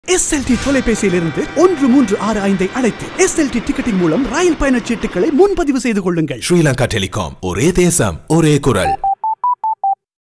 SLT தொலைபேசியிலிருந்து 1365 அழைத்து SLT Ticketing மூலம் ரயில் பயணச்சீட்டுகளை முன்பதிவு செய்து கொள்ளுங்கள். ஸ்ரீலங்கா டெலிகாம், ஒரே தேசம் ஒரே குரல்.